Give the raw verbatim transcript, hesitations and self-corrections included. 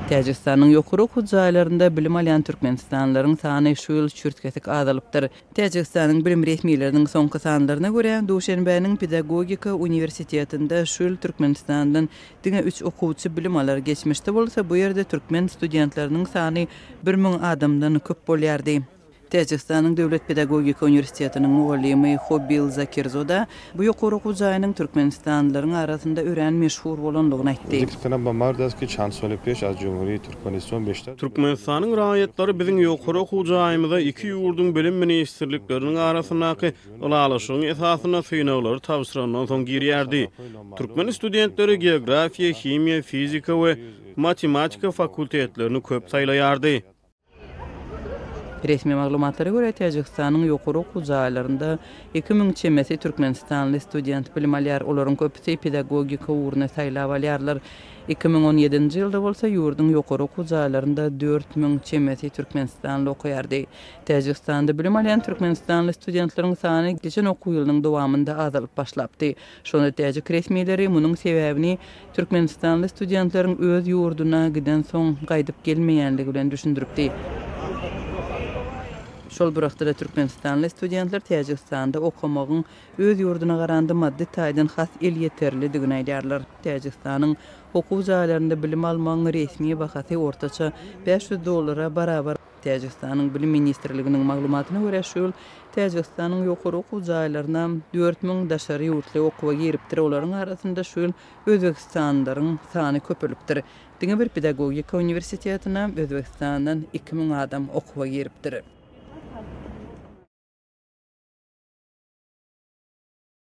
Täjikistanyň ýokary okuw jaýlarynda bilim alýan türkmenistanlylaryň sany şu ýyl çürtgesik azalypdyr. Täjikistanyň bilim resmiýetleriniň soňky sanlaryna görä, Duşanbäniň Pedagogika Uniwersitetinde şu ýyl Türkmenistandan diňe üç okuwçy bilim alar geçmişde bolsa, bu ýerde türkmen studentleriniň sany bir miň adamdan köp bolýardy. Täjikistanyň Döwlet Pedagogika Uniwersitetiniň mugallymy Hobil Zakirzoda bu ýokary okuw jaýynyň türkmenistanlylaryň arasynda ören meşhur bolandygyny aýtdy. Türkmenistanyň raýatlary biziň ýokary okuw jaýymyzda iki ýurdun bilim ministrlikleriniň arasyndaky ulalaşygyň esasyna synaglary tapşyrandan soň girýärdi. Türkmen studentleri geografiýa, himiýa, fizika we matematika fakultetlerini köp saýlaýardy. Resmi maglumatlara görä Täjikistanyň ýokary okuw jaýlarynda iki miň çemesi türkmenistanly student bilim alýar, olaryň köpüsi pedagogika ugruna saýlap alýarlar. iki miň on ýedinji ýylda bolsa ýurdun ýokary okuw jaýlarynda dört miň çemesi türkmenistanly okuýardy. Täjikistanda bilim alýan türkmenistanly studentleriň sany geçen okuw ýylynyň dowamında azalyp başlapdy. Şonda täjik resmiýetleri munyň sebäbini türkmenistanly studentleriň öz ýurduna giden soň gaýdyp gelmeýänligi bilen düşündiripdi. Şol bırakdy da Türkmenistanly studentler Täjikistanda okumagyň öz ýurduna garanda maddi taýdan has el ýeterlidigini aýdýarlar. Täjikistanyň okuw jaýlarynda bilim almagyň resmi bahasy ortaça beş yüz dollara barabar. Täjikistanyň bilim ministrliginiň maglumatyna görä şu ýyl Täjikistanyň ýokary okuw jaýlaryna dört miň daşary ýurtly okuwa giripdir. Olaryň arasynda şu ýyl Özbekistanlylaryň sany köpelipdir. Diňe bir pedagogika uniwersitetine Özbekistandan iki miň adam okuwa giripdir.